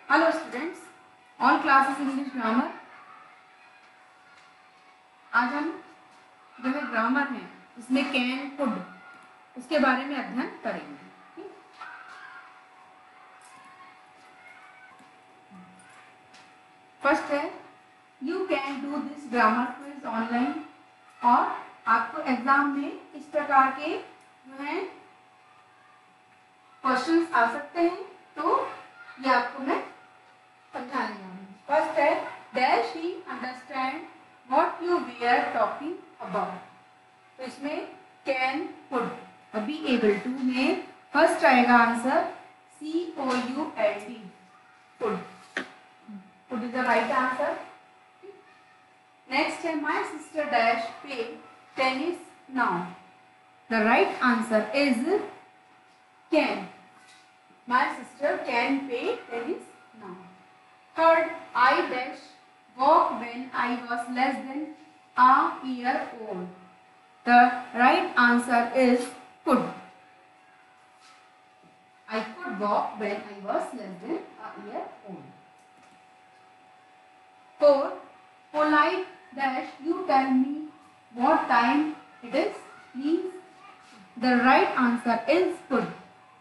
Hello students, all classes English grammar. आज हम जो है ग्रामर है इसमें कैन कुड उसके बारे में अध्ययन करेंगे। फर्स्ट है you can do this grammar quiz online. और आपको एग्जाम में इस प्रकार के जो है क्वेश्चंस आ सकते हैं, तो ये आपको मैं समझाने जा रही हूँ। फर्स्ट है dash he understand what you we are talking about. तो इसमें कैन कुड और बी एबल टू में फर्स्ट आएगा answer COULD, could. Could is the right answer. Next है my sister dash pay tennis now. The right answer is can. My sister can play tennis now. Third, I dash walk when I was less than a year old. The right answer is could. I could walk when I was less than a year old. Fourth, polite dash you tell me what time it is, please. The right answer is could.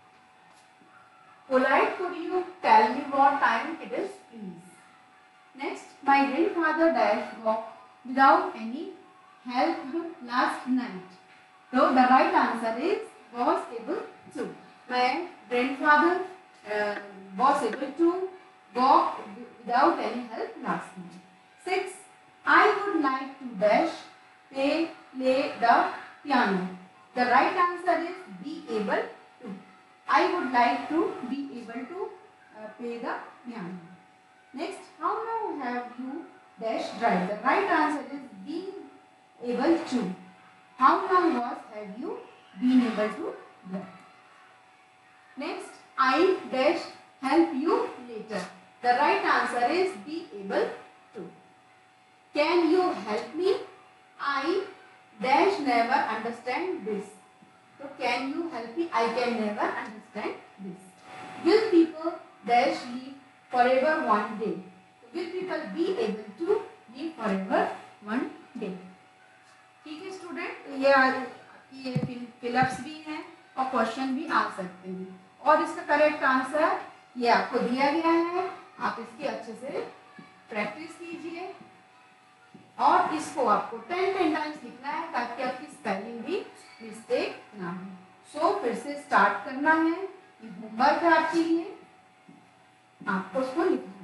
Polite, could you tell me what time it is, please? Next, my grandfather dash walked without any help last night. So the right answer is was able to. My grandfather was able to walk without any help last night. 6, I would like to dash play the piano. The right answer is be able to. I would like to be able to play the piano. Next, how long have you dash drive? The right answer is being able to. How long have you been able to drive? Next, I dash help you later. The right answer is be able to. Can you help me? I dash never understand this. So can you help me? I can never understand this. Will people dash live forever one day? So will people be able to live forever one day? ठीक है student, ये fill-ups भी हैं और question भी आ सकते हैं। और इसका करेक्ट आंसर ये आपको दिया गया है, आप इसकी अच्छे से प्रैक्टिस कीजिए और इसको आपको 10 टाइम्स लिखना है ताकि आपकी स्पेलिंग भी मिस्टेक ना हो। सो फिर से स्टार्ट करना है, ये होमवर्क है आपके लिए, आपको उसको लिखना है।